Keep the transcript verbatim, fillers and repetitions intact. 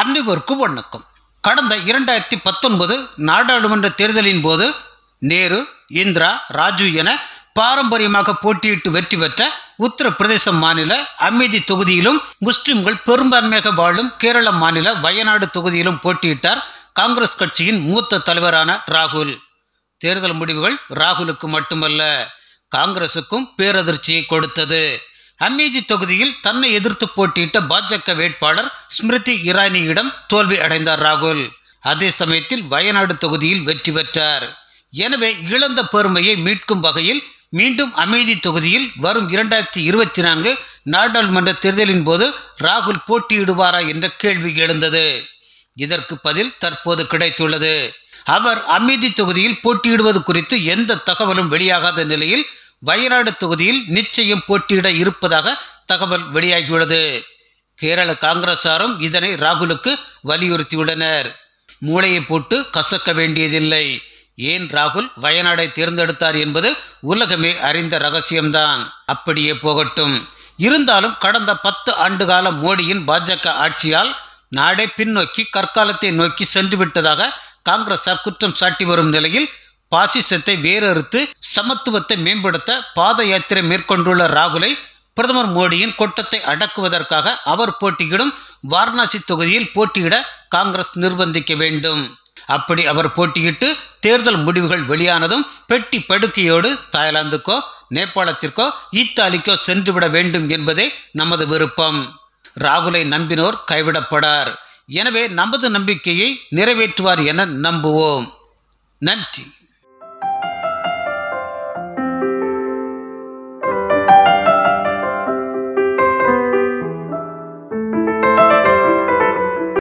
அனைவருக்கு வணக்கம். கடந்த இரண்டாயிரத்தி பத்தொன்பது நாடாளுமன்ற தேர்தலின் போது நேரு, இந்திரா, ராஜீவ் என பாரம்பரியமாக போட்டியிட்டு வெற்றி பெற்ற உத்தரப்பிரதேச மாநில அமேதி தொகுதியிலும், முஸ்லிம்கள் பெரும்பான்மையாக வாழும் கேரள மாநில வயநாடு தொகுதியிலும் போட்டியிட்டார் காங்கிரஸ் கட்சியின் மூத்த தலைவரான ராகுல். தேர்தல் முடிவுகள் ராகுலுக்கு மட்டுமல்ல, காங்கிரசுக்கும் பேரதிர்ச்சியை கொடுத்தது. அமேதி தொகுதியில் தன்னை எதிர்த்து போட்டியிட்ட பாஜக வேட்பாளர் ஸ்மிருதி இரானியிடம் தோல்வி அடைந்தார் ராகுல். அதே சமயத்தில் வயநாடு தொகுதியில் வெற்றி பெற்றார். எனவே இழந்த பெருமையை மீட்கும் வகையில் மீண்டும் அமேதி தொகுதியில் வரும் இரண்டாயிரத்தி இருபத்தி நான்கு நாடாளுமன்ற தேர்தலின் போது ராகுல் போட்டியிடுவாரா என்ற கேள்வி எழுந்தது. இதற்கு பதில் தற்போது கிடைத்துள்ளது. அவர் அமேதி தொகுதியில் போட்டியிடுவது குறித்து எந்த தகவலும் வெளியாகாத நிலையில் வயநாடு தொகுதியில் நிச்சயம் போட்டியிட இருப்பதாக தகவல் வெளியாகியுள்ளது. கேரள காங்கிரசாரும் இதனை ராகுலுக்கு வலியுறுத்தியுள்ளனர். மூளையை போட்டு கசக்க வேண்டியதில்லை. ஏன் ராகுல் வயநாடை தேர்ந்தெடுத்தார் என்பது உலகமே அறிந்த ரகசியம்தான். அப்படியே போகட்டும். இருந்தாலும் கடந்த பத்து ஆண்டுகால மோடியின் பாஜக ஆட்சியால் நாடே பின்னோக்கி கற்காலத்தை நோக்கி சென்று விட்டதாக காங்கிரசார் குற்றம் சாட்டி வரும் நிலையில், பாசிசத்தை வேறறுத்து சமத்துவத்தை மேம்படுத்த பாத யாத்திரை மேற்கொண்டுள்ள ராகுலை பிரதமர் மோடியின் கொட்டத்தை அடக்குவதற்காக அவர் போட்டியிடும் வாரணாசி தொகுதியில் போட்டியிட காங்கிரஸ் நிர்பந்திக்க வேண்டும். அப்படி அவர் போட்டியிட்டு தேர்தல் முடிவுகள் வெளியானதும் பெட்டி படுக்கையோடு தாய்லாந்துக்கோ, நேபாளத்திற்கோ, இத்தாலிக்கோ சென்றுவிட வேண்டும் என்பதே நமது விருப்பம். ராகுலை நம்பினோர் கைவிடப்படார். எனவே நமது நம்பிக்கையை நிறைவேற்றுவார் என நம்புவோம். நன்றி.